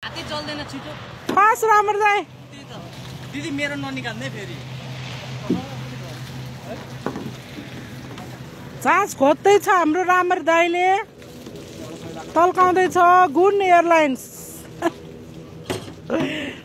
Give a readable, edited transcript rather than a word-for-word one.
हातै चल्दैन छिटो फास राम्रो दाइ त्यही त दिदी मेरो ननिकाल्दै फेरि चार्ज खोज्दैछ हाम्रो राम्रो दाइले तल्काउँदैछ गुड एयरलाइन्स